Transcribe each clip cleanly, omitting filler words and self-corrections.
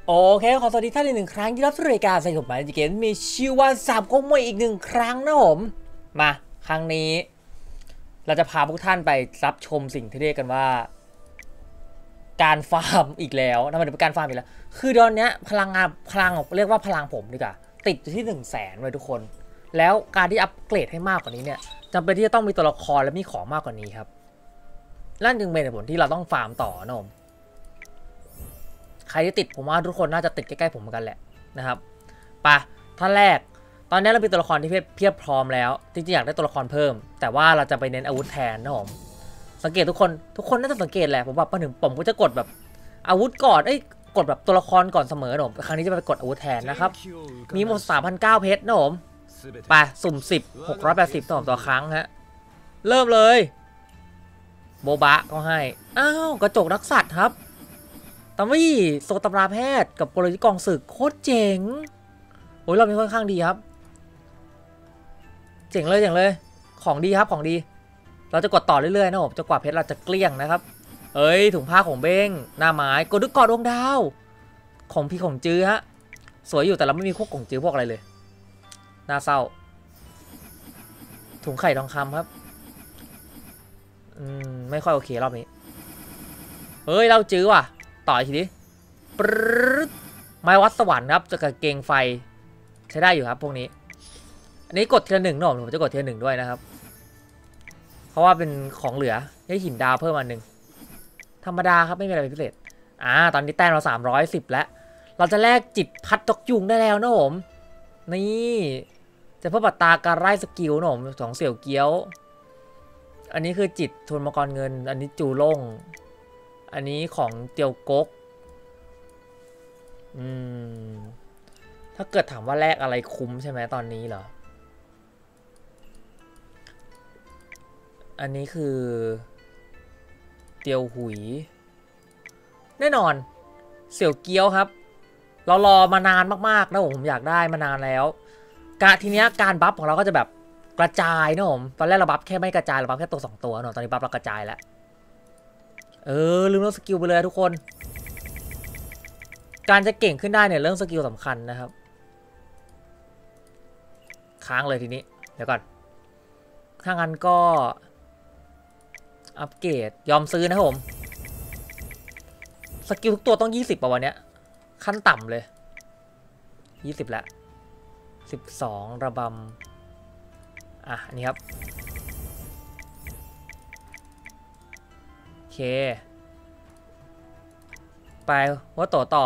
โอเคขอสวัสดีท่านอีกหนึ่งครั้งที่รับสู่รายการสนุกมาในเกมมีชื่อว่าสับก็มวยอีกหนึ่งครั้งนะผมมาครั้งนี้เราจะพาพวกท่านไปรับชมสิ่งที่เรียกกันว่าการฟาร์มอีกแล้วทำไมถึงเป็นการฟาร์มอีกแล้วคือตอนนี้พลังเรียกว่าพลังผมดีกว่าติดอยู่ที่100,000เลยทุกคนแล้วการที่อัปเกรดให้มากกว่านี้เนี่ยจำเป็นที่จะต้องมีตัวละครและมีของมากกว่านี้ครับนั่นจึงเป็นเหตุผลที่เราต้องฟาร์มต่อนะผมใครที่ติดผมว่าทุกคนน่าจะติดใกล้ๆผมเหมือนกันแหละนะครับไปท่านแรกตอนนี้เรามีตัวละครที่เพียบพร้อมแล้วจริงๆอยากได้ตัวละครเพิ่มแต่ว่าเราจะไปเน้นอาวุธแทนนะผมสังเกตทุกคนน่าจะสังเกตแหละผมแบบมาถึงผมก็จะกดแบบอาวุธก่อนกดแบบตัวละครก่อนเสมอนะผมครั้งนี้จะไปกดอาวุธแทนนะครับมีหมด 3,900 เพชรนะผมไปสุ่ม10 680ต่อครั้งฮะเริ่มเลยโบบะก็ให้อ้าวกระจกนักสัตว์ครับตำวี่โซตำราแพทย์กับกลยุทธ์กองศึกโคตรเจ๋งโอ้ยเรามีค่อนข้างดีครับเจ๋งเลยของดีครับของดีเราจะกดต่อเรื่อยๆนะผมจะกว่าเพชรเราจะเกลี้ยงนะครับเอ้ยถุงผ้าของเบ้งหน้าไม้กดดึกกอดดวงดาวของพี่ของจื้อฮะสวยอยู่แต่เราไม่มีพวกของจื้อพวกอะไรเลยน่าเศร้าถุงไข่ทองคำครับไม่ค่อยโอเครอบนี้เฮ้ยเราจื้อว่ะต่ออีกทีดิปรึ๊ดไม้วัดสวรรค์ครับจะกระเกงไฟใช้ได้อยู่ครับพวกนี้อันนี้กดทีละ1หน่อยผมจะกดทีละ1ด้วยนะครับเพราะว่าเป็นของเหลือให้หินดาวเพิ่มมา1ธรรมดาครับไม่มีอะไรพิเศษตอนนี้แต้มเรา310แล้วเราจะแลกจิตพัดตกยุงได้แล้วนะผมนี่จะเพิ่มปัตตาการไล่สกิลนะผมของเสี่ยวเกี้ยวอันนี้คือจิตทุนมังกรเงินอันนี้จูล่งอันนี้ของเตียวก๊กถ้าเกิดถามว่าแลกอะไรคุ้มใช่ไหมตอนนี้เหรออันนี้คือเตียวหุยแน่นอนเสี่ยวเกี้ยวครับเรารอมานานมากๆนะผมอยากได้มานานแล้วทีนี้การบัฟของเราก็จะแบบกระจายนะผมตอนแรกเราบัฟแค่ไม่กระจายเราบัฟแค่ตัว2ตัวเนาะตอนนี้บัฟเรากระจายแล้วลืมเรื่องสกิลไปเลยทุกคนการจะเก่งขึ้นได้เนี่ยเรื่องสกิลสำคัญนะครับค้างเลยทีนี้เดี๋ยวก่อนถ้างั้นก็อัปเกรดยอมซื้อนะครับผมสกิลทุกตัวต้อง20ป่ะวันเนี้ยขั้นต่ำเลย20แล้ว12ระบำอันนี้ครับโอเคไปว่าต่อ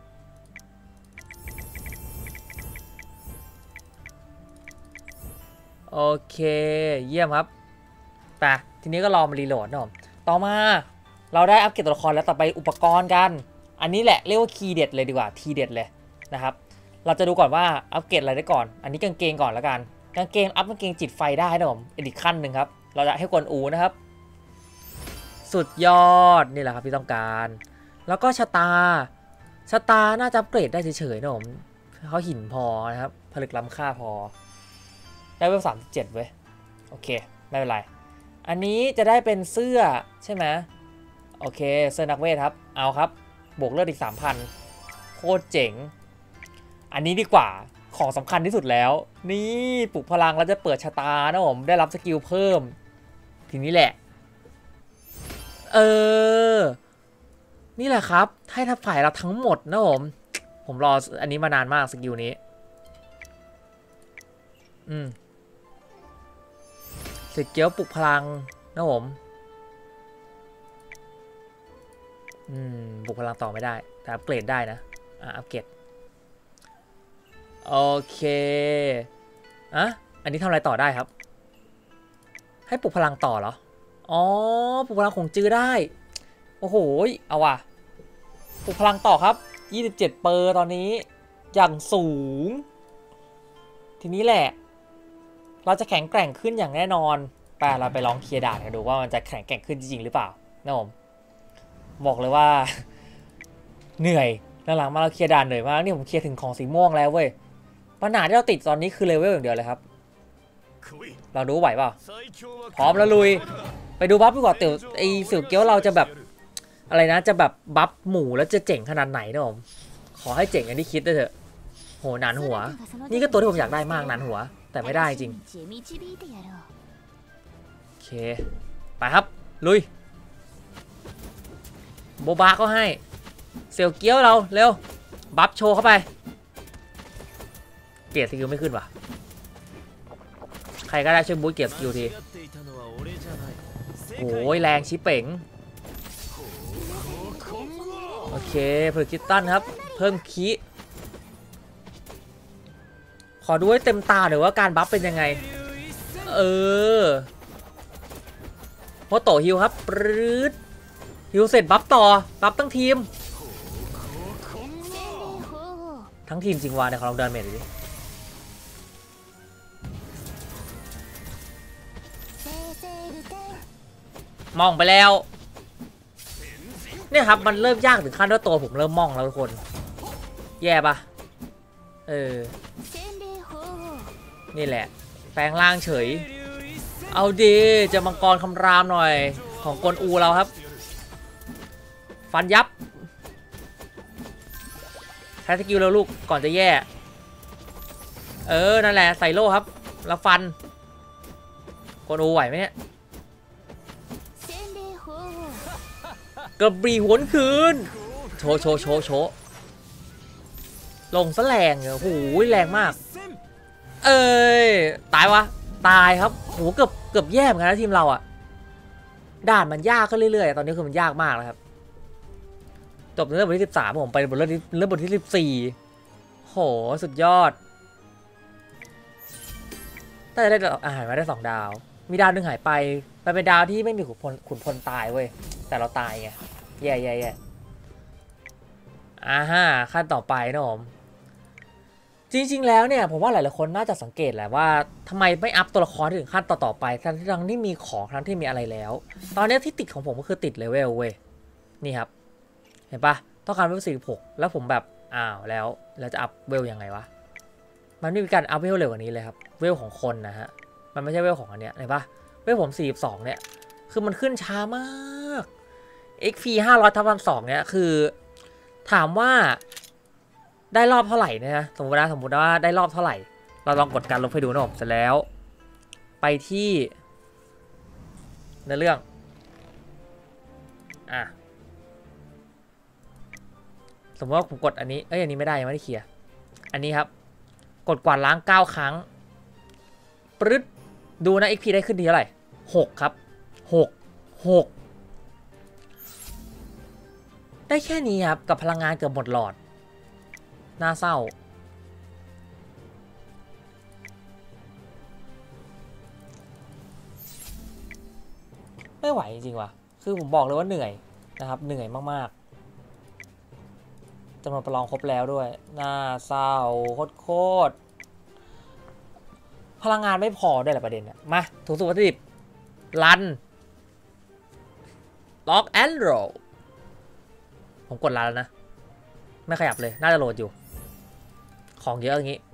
โอเคเยี่ยมครับไปทีนี้ก็รอมารีโหลดนะผมต่อมาเราได้อัปเกรดตัวละครแล้วต่อไปอุปกรณ์กันอันนี้แหละเรียกว่าคีย์เด็ดเลยดีกว่าทีเด็ดเลยนะครับเราจะดูก่อนว่าอัปเกรดอะไรได้ก่อนอันนี้กางเกงก่อนแล้วกันกางเกงอัพกางเกงจิตไฟได้นะผมอีกขั้นหนึ่งครับเราจะให้กวนอูนะครับสุดยอดนี่แหละครับที่ต้องการแล้วก็ชะตาน่าจะอัปเกรดได้เฉยๆนะผมเขาหินพอนะครับผลึกล้ำค่าพอได้เวล37เว้ยโอเคไม่เป็นไรอันนี้จะได้เป็นเสื้อใช่ไหมโอเคเสื้อนักเวทครับเอาครับบวกเลือดอีก 3,000 โคตรเจ๋งอันนี้ดีกว่าของสำคัญที่สุดแล้วนี่ปลุกพลังแล้วจะเปิดชะตานะผมได้รับสกิลเพิ่มทีนี้แหละนี่แหละครับให้ทัพฝ่ายเราทั้งหมดนะผมรออันนี้มานานมากสกิลนี้เสร็จเกี้ยวปลุกพลังนะผมปลุกพลังต่อไม่ได้แต่อัปเกรดได้นะอัปเกรดโอเคอันนี้ทำอะไรต่อได้ครับให้ปลุกพลังต่อเหรออ๋อปลุกพลังของจื้อได้โอ้โหเอาว่ะปลุกพลังต่อครับ27เปอร์ตอนนี้อย่างสูงทีนี้แหละเราจะแข็งแกร่งขึ้นอย่างแน่นอนไปเราไปลองเคลียร์ด่านกันดูว่ามันจะแข็งแกร่งขึ้นจริงๆหรือเปล่านะผมบอกเลยว่าเหนื่อยหลังๆมาเราเคลียร์ด่านเหนื่อยมากนี่ผมเคลียร์ถึงของสีม่วงแล้วเว้ยปัญหาที่เราติดตอนนี้คือเลเวลอย่างเดียวเลยครับเราดูไหวเปล่าพร้อมแล้วลุยไปดูบัฟดีกว่าไอเสี่ยวเกี้ยวเราจะแบบอะไรนะจะแบบบัฟหมู่แล้วจะเจ๋งขนาดไหนนะผมขอให้เจ๋งอย่างที่คิดด้วยเถอะโหหนานหัวนี่ก็ตัวที่ผมอยากได้มากหนานหัวแต่ไม่ได้จริงโอเคไปครับลุยโบบาก็ให้เซลเกี้ยวเราเร็วบัฟโชว์เข้าไปเกียร์สกิลไม่ขึ้นว่ะใครก็ได้ช่วยบูทเกียร์สกิลทีโอ้ยแรงชิปเป๋งโอเคเพิ่มคิตตันครับเพิ่มคีขอดูให้เต็มตาหน่อยว่าการบัฟเป็นยังไงโฮโตฮิวครับปรื๊ดฮิวเสร็จบัฟต่อบัฟตั้งทีมทั้งทีมจริงวะเนี่ยขอลองเดินเมจดิมองไปแล้วเนี่ยครับมันเริ่มยากถึงขั้นว่าตัวผมเริ่มมองแล้วทุกคนแย่ปะนี่แหละแปลงร่างเฉยเอาดีจะมังกรคำรามหน่อยของกวนอูเราครับฟันยับใช้สกิลแล้วลูกก่อนจะแย่นั่นแหละใส่โล่ครับแล้วฟันกวนอูไหวไหมเนี่ยกระบี่หวนคืนโชว์ลงซะแรงโอ้โหแรงมากตายวะตายครับโหเกือบแย่เหมือนกันนะทีมเราอ่ะด่านมันยากขึ้นเรื่อยๆตอนนี้คือมันยากมากแล้วครับจบเรื่องบทที่13ผมไปบทเรื่องบทที่14โหสุดยอดถ้าจะได้อาหารมาได้2 ดาวมีดาวนึงหายไปมันเป็นดาวที่ไม่มีขุนพลตายเว้ยแต่เราตายไงแย่ขั้นต่อไปนะผมจริงๆแล้วเนี่ยผมว่าหลายๆคนน่าจะสังเกตแหละว่าทำไมไม่อัพตัวละครถึงขั้นต่อไปทั้งที่มีของทั้งที่มีอะไรแล้วตอนนี้ที่ติดของผมก็คือติดเลเวลเว้ยนี่ครับเห็นปะต้องการเลเวล46แล้วผมแบบแล้วจะอัพเวลยังไงวะมันไม่มีการอัพเวลเร็วกว่านี้เลยครับเวลของคนนะฮะมันไม่ใช่เวลของอันเนี้ยเห็นปะเวลผม42เนี่ยคือมันขึ้นช้ามาก XP 500/2เนี่ยคือถามว่าได้รอบเท่าไหร่นะสมมติว่าได้รอบเท่าไหร่เราลองกดการลบให้ดูนะผมเสร็จแล้วไปที่ในเรื่องสมมติว่าผมกดอันนี้อันนี้ไม่ได้ยังไม่ได้เคลียร์อันนี้ครับกดกวาดล้าง9 ครั้งปรึ๊ดดูนะ XP ได้ขึ้นทีเท่าไหร่6ครับ6ได้แค่นี้ครับกับพลังงานเกือบหมดหลอดน่าเศร้าไม่ไหวจริงๆว่ะคือผมบอกเลยว่าเหนื่อยนะครับเหนื่อยมากๆจำนวนประลองครบแล้วด้วยน่าเศร้าโคตรพลังงานไม่พอด้วยแหละประเด็นเนี่ยมาถุงสุวัสดิบรันล็อกแอนด์โรผมกดรันแล้วนะไม่ขยับเลยน่าจะโหลดอยู่ของเยอะอย่างนี้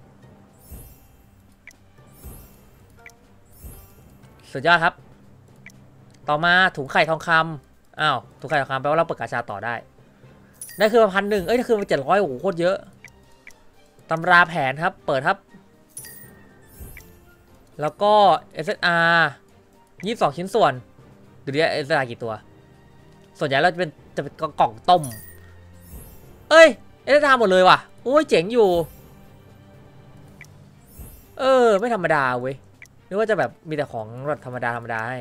สุดยอดครับต่อมาถุงไข่ทองคำถุงไข่ทองคำแปลว่าเราเปิดกาชาต่อได้คือมา1,100ได้คือมา700โอ้โหโคตรเยอะตำราแผนครับเปิดครับแล้วก็ SSR 22 ชิ้นส่วนดูดิ SSR กี่ตัวส่วนใหญ่เราจะเป็นกล่องต้มSSR หมดเลยว่ะโอ้ยเจ๋งอยู่ไม่ธรรมดาเว้ยนึกว่าจะแบบมีแต่ของแบบธรรมดาให้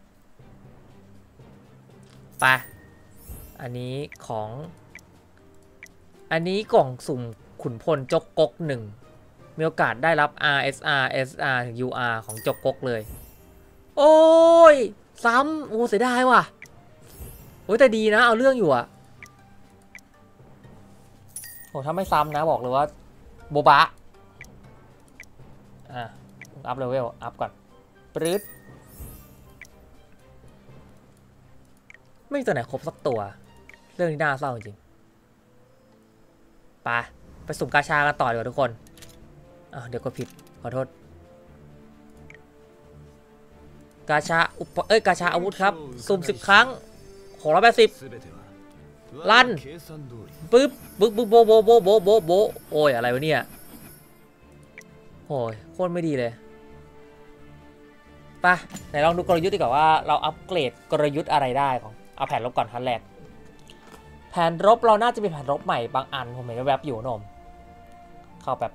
ไปอันนี้กล่องสุ่มขุนพลจกก๊ก1มีโอกาสได้รับ RSR SR ถึง UR ของจกก๊กเลยโอ้ยซ้ำโอ้เสียดายว่ะโอ้ยแต่ดีนะเอาเรื่องอยู่อะโอ้ถ้าไม่ซ้ำนะบอกเลยว่าโบบะอัพเลเวลอัพก่อนปรื๊ดไม่มีตัวไหนครบสักตัวเรื่องนี้น่าเศร้าจริงไปสุ่มกาชากันต่อดีกว่าทุกคนเดี๋ยวก็ผิดขอโทษกาชากาชาอาวุธครับสุ่ม10 ครั้งของ180 ลั่นปึ๊บปึ๊บปึ๊บโบโบโบโบโบโบโอ้ยอะไรวะเนี่ยโอ้ยโคตรไม่ดีเลยไปไหนลองดูกลยุทธ์ดีกว่าว่าเราอัปเกรดกลยุทธ์อะไรได้ของเอาแผนรบก่อนขั้นแรกแผนรบเราน่าจะมีแผนรบใหม่บางอันผมเห็นแวบๆอยู่นมเข้าแบบ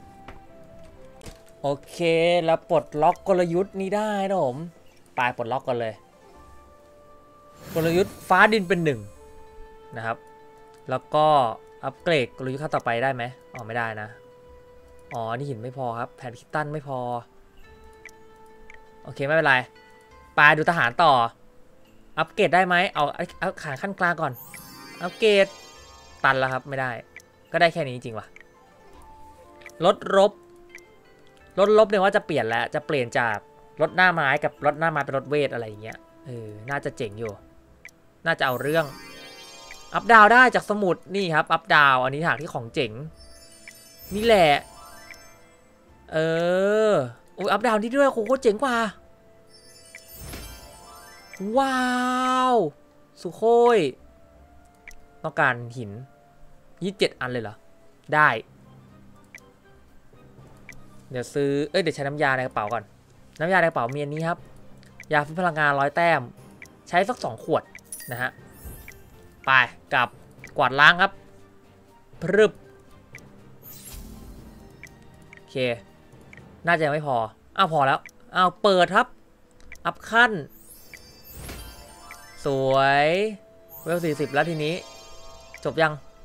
โอเคแล้วปลดล็อกกลยุทธ์นี้ได้นะผมไปปลดล็อกกันเลยกลยุทธ์ฟ้าดินเป็น1นะครับแล้วก็อัปเกรดกลยุทธ์ขั้นต่อไปได้ไหมอ๋อไม่ได้นะอ๋อนี่หินไม่พอครับแผนคิตตันไม่พอโอเคไม่เป็นไรไปดูทหารต่ออัปเกรดได้ไหมเอาขายขั้นกลางก่อนอัปเกรดตันแล้วครับไม่ได้ก็ได้แค่นี้จริงว่ะลดรบเนี่ยว่าจะเปลี่ยนแล้วจะเปลี่ยนจากรถหน้าไม้กับรถหน้าไม้เป็นรถเวทอะไรอย่างเงี้ยน่าจะเจ๋งอยู่น่าจะเอาเรื่องอัพดาวได้จากสมุดนี่ครับอัพดาวอันนี้ทางที่ของเจ๋งนี่แหละโอ้ยอัพดาวที่ด้วยโคตรเจ๋งกว่าว้าวสุโคยต้องการหิน27 อันเลยเหรอได้เดี๋ยวซื้อเดี๋ยวใช้น้ำยาในกระเป๋าก่อนน้ำยาในกระเป๋ามีอันนี้ครับยาฟื้นพลังงาน100 แต้มใช้สัก2 ขวดนะฮะไปกับกวาดล้างครับพรึบโอเคน่าจะยังไม่พออ้าวพอแล้วอ้าวเปิดครับอัพขั้นสวยเวล40แล้วทีนี้จบ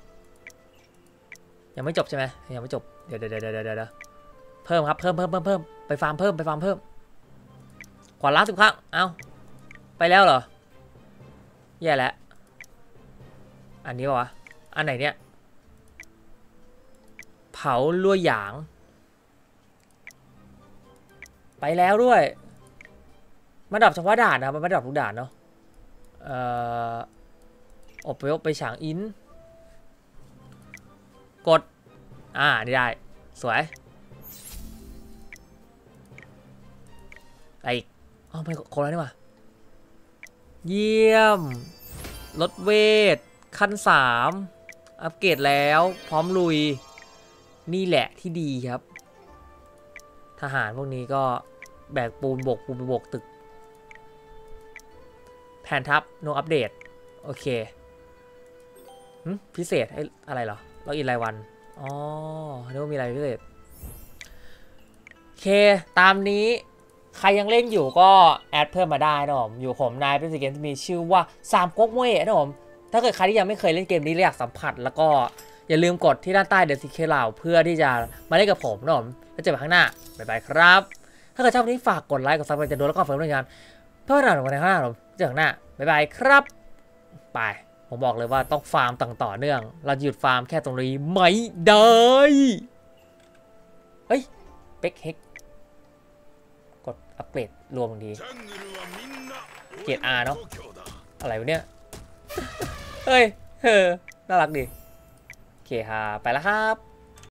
ยังไม่จบใช่ไหมยังไม่จบเดี๋ยวเพิ่มครับเพิ่มไปฟาร์มเพิ่มขวาล้าง10 ครั้งเอาไปแล้วเหรอแย่แล้วอันนี้ป่าวะอันไหนเนี่ยเผาลั่วหยางไปแล้วด้วยมาดับเฉพาะด่านนะมันไม่ดับทุกด่านเนาะอบไปไปฉางอินกดนี่ได้สวยไอ้ไปคนแล้วนี่ว่ะเยี่ยมลดเวทขั้น3อัปเกรดแล้วพร้อมลุยนี่แหละที่ดีครับทหารพวกนี้ก็แบกปูนบกตึกแผนทัพโนอัปเดตโอเคพิเศษอะไรเหรอล็อกอินรายวันอ๋อนึกว่ามีอะไรพิเศษโอเคตามนี้ใครยังเล่นอยู่ก็แอดเพิ่มมาได้นะผมอยู่ผมนายเป็นเกมที่มีชื่อว่า3ก๊กมวยนะผมถ้าเกิดใครที่ยังไม่เคยเล่นเกมนี้อยากสัมผัสแล้วก็อย่าลืมกดที่ด้านใต้เดซิเคลาวเพื่อที่จะมาเล่นกับผมนะผมแล้วเจอกันข้างหน้าบ๊ายบายครับถ้าเกิดชอบนี้ฝากกดไลค์กดซับสไครต์จะดูแล้วก็ฝากด้วยกันเพื่อหน่อยในข้างหน้าผมเจอกันข้างหน้าบ๊ายบายครับไปผมบอกเลยว่าต้องฟาร์มต่อเนื่องเราหยุดฟาร์มแค่ตรงนี้ไม่ได้เฮ้ยเป็กเฮกกดอัปเกรดรวมดีเกรด R เนาะอะไรวะเนี่ยเฮ้ยน่ารักดีโอเคครับไปแล้วครับ